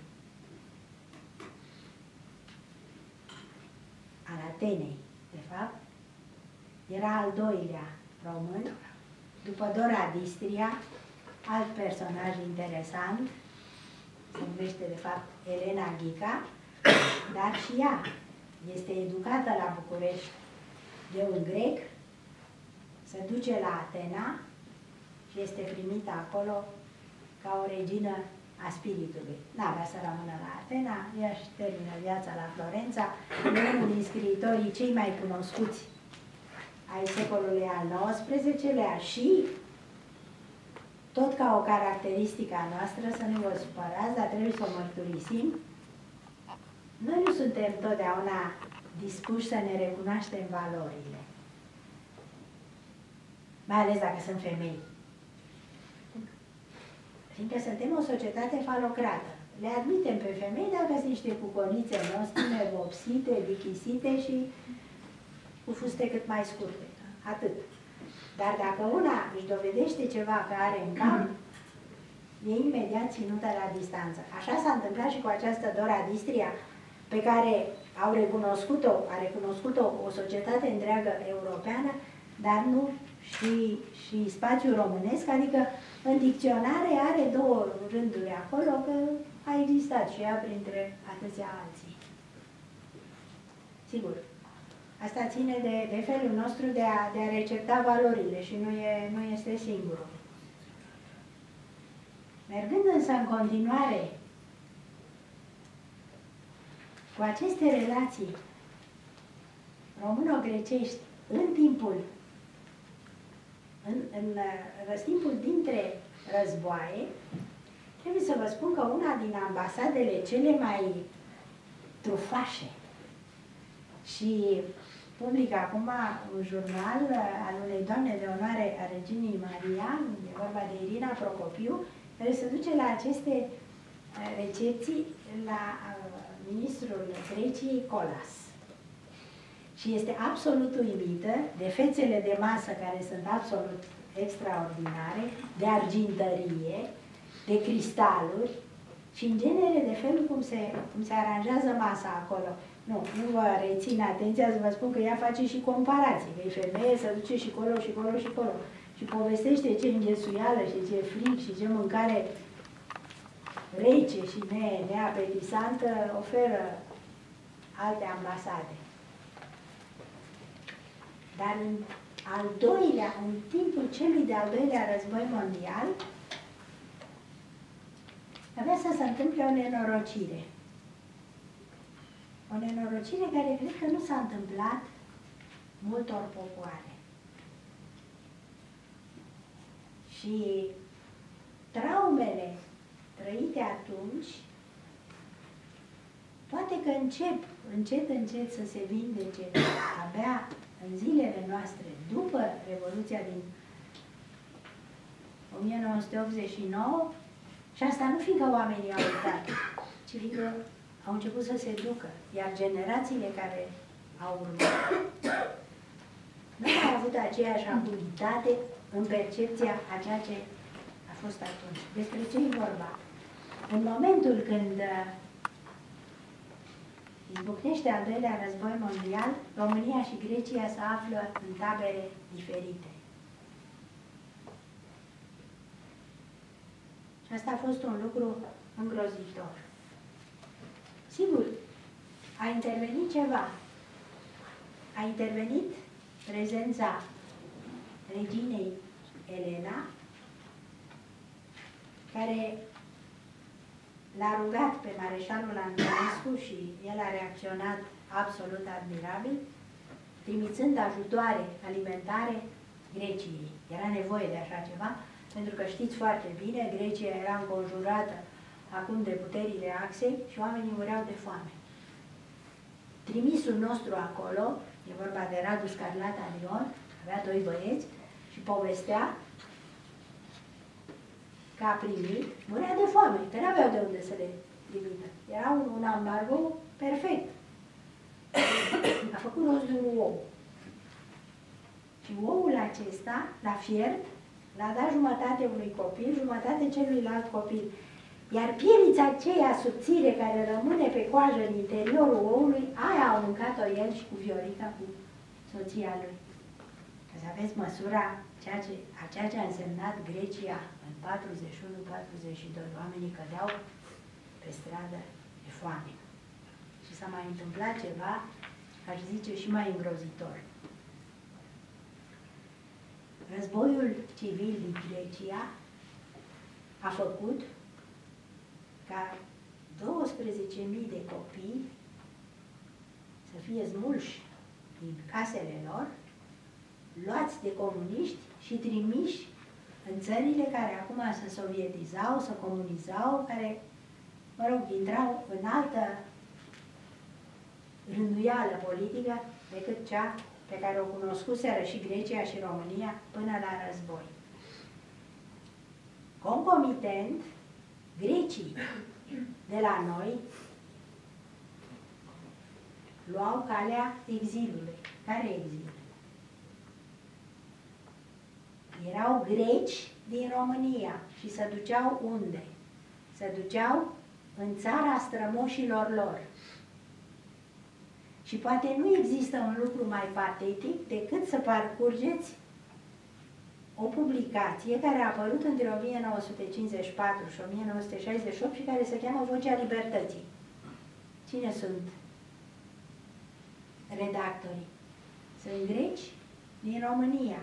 Al Atenei, de fapt. Era al doilea român, după Dora Distria, alt personaj interesant, se numește de fapt Elena Ghica, dar și ea este educată la București de un grec, se duce la Atena și este primită acolo ca o regină a spiritului. N-avea să rămână la Atena, ea își termină viața la Florența, e unul din scriitorii cei mai cunoscuți ai secolului al XIX-lea și, tot ca o caracteristică a noastră, să nu vă supărați, dar trebuie să o mărturisim, noi nu suntem totdeauna dispuși să ne recunoaștem valorile. Mai ales dacă sunt femei. Fiindcă suntem o societate falocrată. Le admitem pe femei dacă sunt niște cuconițe nostime, vopsite, dichisite și cu fuste cât mai scurte. Atât. Dar dacă una își dovedește ceva că are în cap, e imediat ținută la distanță. Așa s-a întâmplat și cu această Dora Distria, pe care a recunoscut-o o societate întreagă europeană, dar nu și spațiul românesc, adică în dicționare are două rânduri acolo, că a existat și ea printre atâția alții. Sigur, asta ține de felul nostru de a recepta valorile și nu este singurul. Mergând însă în continuare cu aceste relații româno-grecești în răstimpul dintre războaie, trebuie să vă spun că una din ambasadele cele mai trufașe și publică acum un jurnal al unei doamne de onoare a reginei Maria, e vorba de Irina Procopiu, care se duce la aceste recepții la ministrul Greciei Colas. Și este absolut uimită de fețele de masă care sunt absolut extraordinare, de argintărie, de cristaluri și în genere de felul cum se aranjează masa acolo. Nu vă rețin atenția să vă spun că ea face și comparații, că e femeie, se duce și colo, și colo, și colo. Și povestește ce înghesuială și ce fric și ce mâncare rece și neapetisantă oferă alte ambasade. Dar în timpul celui de-al doilea război mondial, avea să se întâmple o nenorocire. O nenorocire care cred că nu s-a întâmplat multor popoare. Și traumele trăite atunci, poate că încet să se vindece abia în zilele noastre, după Revoluția din 1989, și asta nu fiindcă oamenii au uitat, ci fiindcă au început să se ducă, iar generațiile care au urmat nu au avut aceeași acuitate în percepția a ceea ce a fost atunci. Despre ce e vorba? În momentul când izbucnește al doilea război mondial, România și Grecia se află în tabere diferite. Și asta a fost un lucru îngrozitor. Sigur, a intervenit ceva. A intervenit prezența reginei Elena, care l-a rugat pe mareșalul Antonescu și el a reacționat absolut admirabil, trimițând ajutoare alimentare Greciei. Era nevoie de așa ceva, pentru că știți foarte bine, Grecia era înconjurată acum de puterile Axei și oamenii mureau de foame. Trimisul nostru acolo, e vorba de Radu Scarlata-Lion, avea doi băieți și povestea că a primit, murea de foame, că n-aveau de unde să le trimită. Era un ambargo perfect. A făcut rost de un ou. Și oul acesta, la fiert, l-a dat jumătate unui copil, jumătate celuilalt copil. Iar pielița aceea subțire care rămâne pe coajă în interiorul oului, aia au mâncat-o el și cu Viorica, cu soția lui. Ca să aveți măsura a ceea ce a însemnat Grecia în 41-42. Oamenii cădeau pe stradă de foame. Și s-a mai întâmplat ceva, aș zice, și mai îngrozitor. Războiul civil din Grecia a făcut ca 12.000 de copii să fie smulși din casele lor, luați de comuniști și trimiși în țările care acum se sovietizau, se comunizau, care, mă rog, intrau în altă rânduială politică decât cea pe care o cunoscuseră și Grecia și România până la război. Concomitent, grecii de la noi luau calea exilului. Care exil? Erau greci din România și se duceau unde? Se duceau în țara strămoșilor lor. Și poate nu există un lucru mai patetic decât să parcurgeți o publicație care a apărut între 1954 și 1968 și care se cheamă Vocea Libertății. Cine sunt redactorii? Sunt greci din România.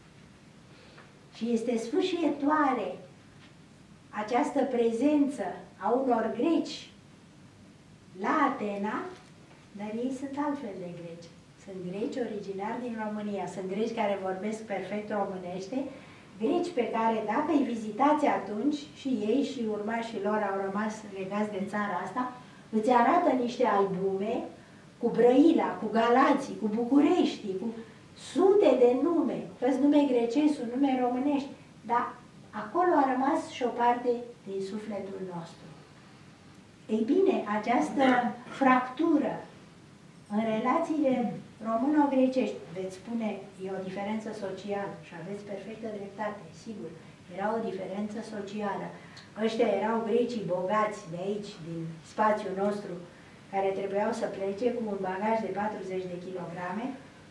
Și este sfâșietoare această prezență a unor greci la Atena, dar ei sunt altfel de greci. Sunt greci originari din România, sunt greci care vorbesc perfect românește, greci pe care dacă îi vizitați atunci, și ei și urmașii lor au rămas legați de țara asta, îți arată niște albume cu Brăila, cu Galații, cu București, cu sute de nume, că-s nume grecești, sunt nume românești, dar acolo a rămas și o parte din sufletul nostru. Ei bine, această fractură în relațiile româno-grecești, veți spune, e o diferență socială și aveți perfectă dreptate, sigur, era o diferență socială. Ăștia erau grecii bogați de aici, din spațiul nostru, care trebuiau să plece cu un bagaj de 40 de kilograme,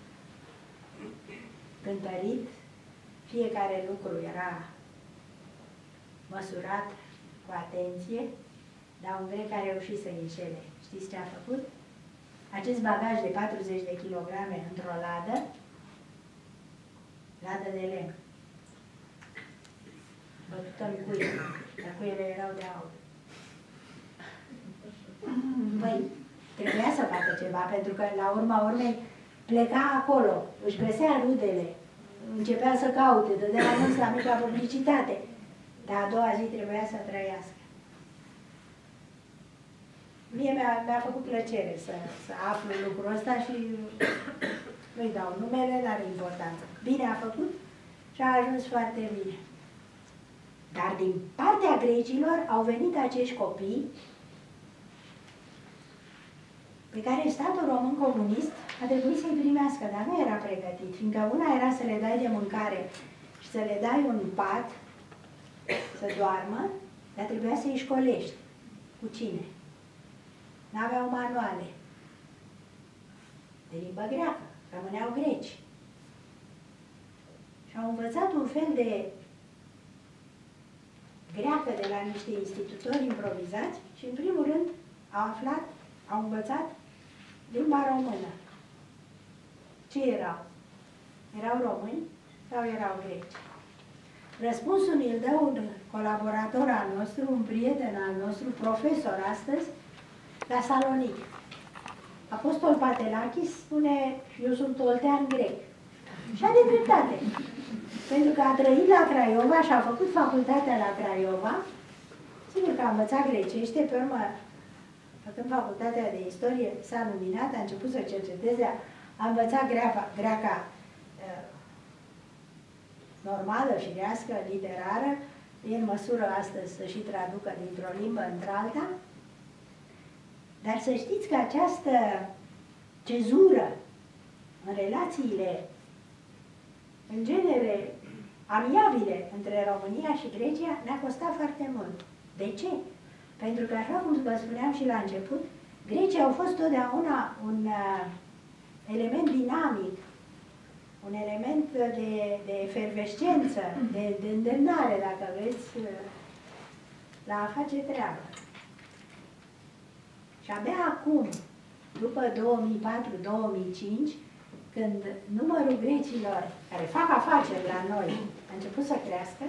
cântărit, fiecare lucru era măsurat cu atenție, dar un grec a reușit să înșele. Știți ce a făcut? Acest bagaj de 40 de kilograme într-o ladă de lemn, bătută în cuie, dar cuiele erau de aur. Băi, trebuia să facă ceva, pentru că la urma urmei pleca acolo, își găsea rudele, începea să caute, dădea anunț la mica publicitate, dar a doua zi trebuia să trăiască. Mie mi-a făcut plăcere să aflu lucrul ăsta și nu-i dau numele, n-are importanță. Bine a făcut și a ajuns foarte bine. Dar din partea grecilor au venit acești copii pe care statul român comunist a trebuit să-i primească, dar nu era pregătit, fiindcă una era să le dai de mâncare și să le dai un pat să doarmă, dar trebuia să-i școlești. Cu cine? N-aveau manuale de limbă greacă, rămâneau greci. Și au învățat un fel de greacă de la niște institutori improvizați și, în primul rând, au învățat limba română. Ce erau? Erau români sau erau greci? Răspunsul îl dă un colaborator al nostru, un prieten al nostru, profesor astăzi, la Salonic. Apostol Patelachis spune, eu sunt oltean grec. Și are dreptate. Pentru că a trăit la Craiova și a făcut facultatea la Craiova, sigur că a învățat grecește, pe urmă, făcând facultatea de istorie, s-a luminat, a început să cerceteze, a învățat greaca normală, firească, literară, e în măsură astăzi să și traducă dintr-o limbă într-alta, dar să știți că această cezură în relațiile, în genere amiabile între România și Grecia, ne-a costat foarte mult. De ce? Pentru că, așa cum vă spuneam și la început, grecii au fost totdeauna un element dinamic, un element de efervescență, de îndemnare, dacă vreți, la a face treabă. Și abia acum, după 2004-2005, când numărul grecilor care fac afaceri la noi a început să crească,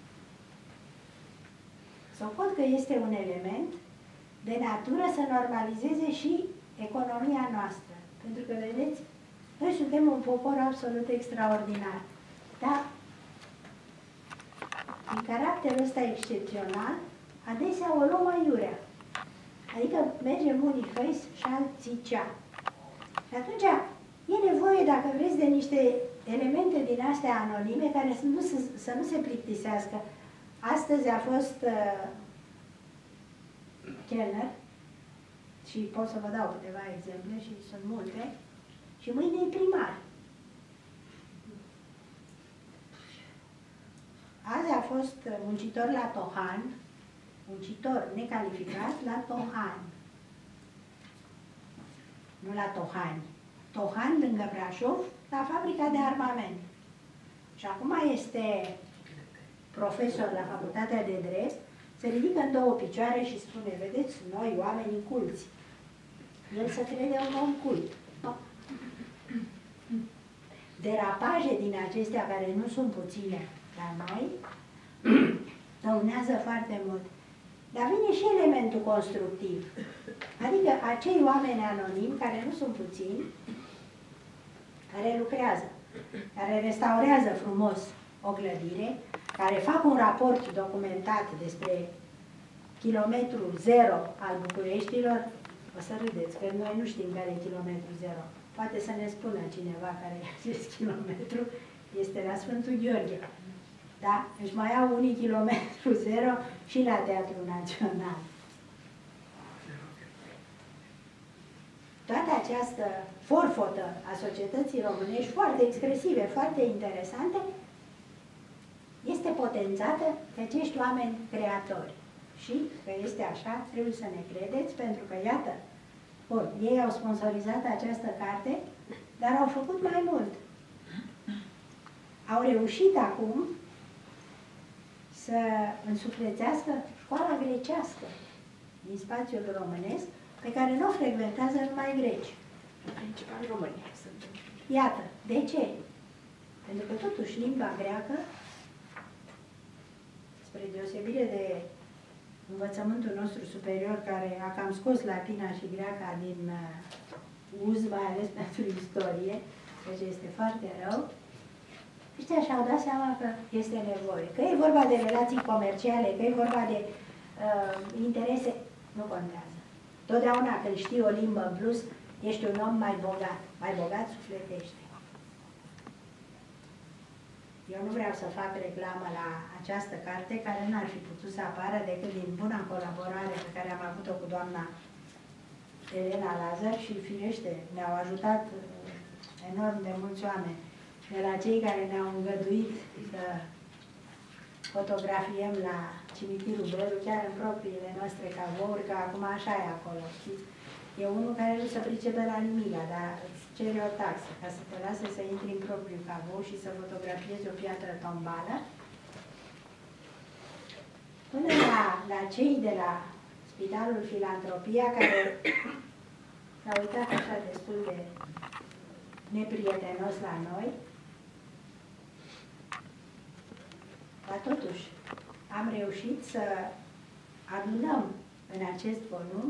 socot că este un element de natură să normalizeze și economia noastră. Pentru că, vedeți, noi suntem un popor absolut extraordinar. Dar, în caracterul ăsta excepțional, adesea o luăm aiurea. Adică mergem unii hăi și alții cea. Și atunci e nevoie, dacă vreți, de niște elemente din astea anonime care să nu se plictisească. Astăzi a fost chelner și pot să vă dau câteva exemple și sunt multe. Și mâine e primar. Azi a fost muncitor la Tohan, muncitor necalificat la Tohan. Nu la Tohani. Tohan, lângă Brașov, la fabrica de armament. Și acum este profesor la facultatea de drept, se ridică în două picioare și spune, vedeți, noi, oamenii culți. El se crede un om cult. Derapaje din acestea, care nu sunt puține la noi, dăunează foarte mult. Dar vine și elementul constructiv. Adică acei oameni anonimi, care nu sunt puțini, care lucrează, care restaurează frumos o clădire, care fac un raport documentat despre kilometrul zero al Bucureștilor, o să râdeți, că noi nu știm care e kilometrul zero. Poate să ne spună cineva care e acest kilometru, este la Sfântul Gheorghe. Da? Deci mai au unii kilometru zero și la Teatrul Național. Toată această forfotă a societății românești, foarte expresive, foarte interesante, este potențată de acești oameni creatori. Și că este așa, trebuie să ne credeți, pentru că, iată, bun, ei au sponsorizat această carte, dar au făcut mai mult. Au reușit acum să însuflețească școala grecească din spațiul românesc, pe care nu o frecventează numai greci. În principal România sunt. Iată, de ce? Pentru că totuși limba greacă, spre deosebire de învățământul nostru superior, care a cam scos latina și greaca din uz, mai ales pentru istorie, deci este foarte rău, ăștia și-au dat seama că este nevoie. Că e vorba de relații comerciale, că e vorba de interese, nu contează. Totdeauna când știi o limbă în plus, ești un om mai bogat sufletește. Eu nu vreau să fac reclamă la această carte, care n-ar fi putut să apară decât din buna colaborare pe care am avut-o cu doamna Elena Lazar și, firește, ne-au ajutat enorm de mulți oameni. De la cei care ne-au îngăduit să fotografiem la cimitirul Brălu, chiar în propriile noastre cavouri, că acum așa e acolo, știți? E unul care nu se pricepe la nimic, dar îți cere o taxă ca să te lase să intri în propriul cavou și să fotografiezi o piatră tombală. Până la cei de la Spitalul Filantropia, care s-au uitat așa destul de neprietenos la noi, dar totuși am reușit să adunăm în acest volum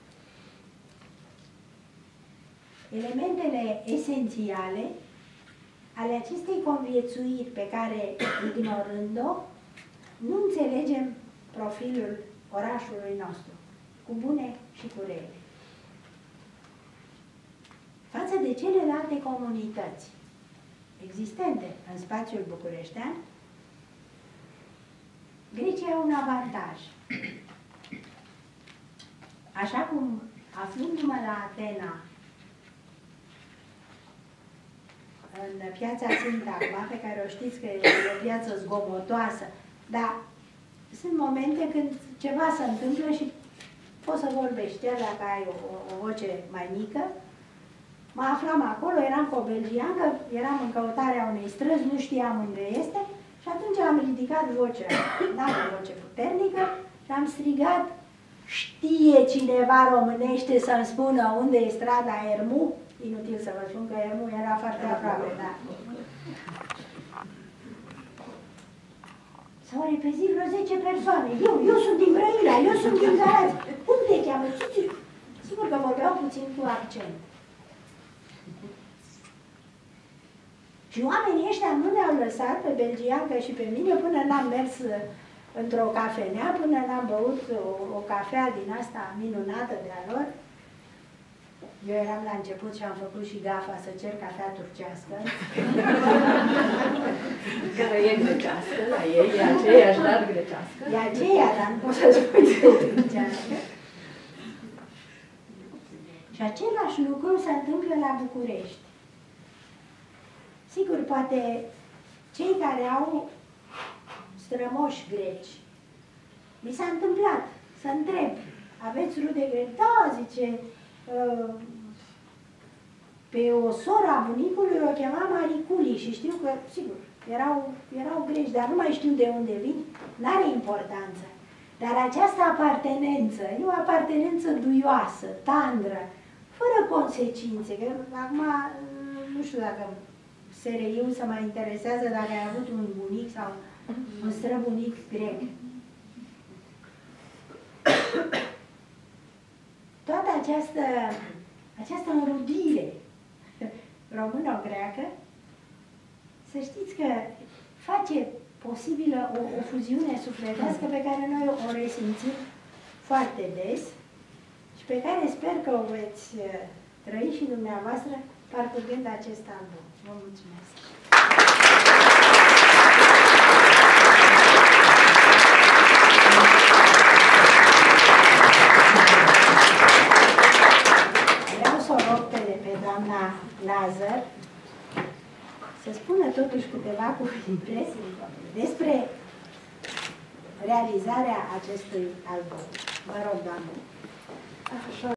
elementele esențiale ale acestei conviețuiri pe care, ignorând-o, nu înțelegem profilul orașului nostru, cu bune și cu rele. Față de celelalte comunități existente în spațiul bucureștean, Grecia au un avantaj. Așa cum, aflându-mă la Atena, în piața Sintagma, pe care o știți că e o piață zgomotoasă, dar sunt momente când ceva se întâmplă și poți să vorbești, chiar dacă ai o voce mai mică. Mă aflam acolo, eram cu o belgiancă, eram în căutarea unei străzi, nu știam unde este și atunci am ridicat vocea, n-am o voce puternică și am strigat: știe cineva românește să-mi spună unde e strada Ermu? Inutil să vă spun că Ermu era foarte aproape, da. S-au repezit vreo 10 persoane. Eu sunt din Brăila, eu sunt din Galați. Cum te cheamă? Sigur că vorbeau puțin cu accent. Și oamenii ăștia nu ne-au lăsat pe belgiancă și pe mine până n-am mers într-o cafenea, până n-am băut o cafea din asta minunată de-a lor. Eu eram la început și am făcut și gafa să cer cafea turcească. Care e grecească la ei, e aceeași, dar grecească. E aceea, dar nu pot să spui turcească. Și același lucru se întâmplă la București. Sigur, poate cei care au strămoși greci, mi s-a întâmplat să întreb: aveți rude greci? Da, zice, pe o sora bunicului o chema Mariculi și știu că, sigur, erau greci, dar nu mai știu de unde vin, n-are importanță. Dar această apartenență e o apartenență duioasă, tandră, fără consecințe, că acum nu știu dacă SRI-ul se mai interesează dacă ai avut un bunic sau un străbunic grec. Toată această înrudire română-greacă, să știți că face posibilă o fuziune sufletească pe care noi o resimțim foarte des și pe care sper că o veți trăi și dumneavoastră parcurgând acest album. Vă mulțumesc! Vreau să o rog pe doamna Lazar să spună totuși câteva cuvinte despre realizarea acestui album. Vă rog, doamnă!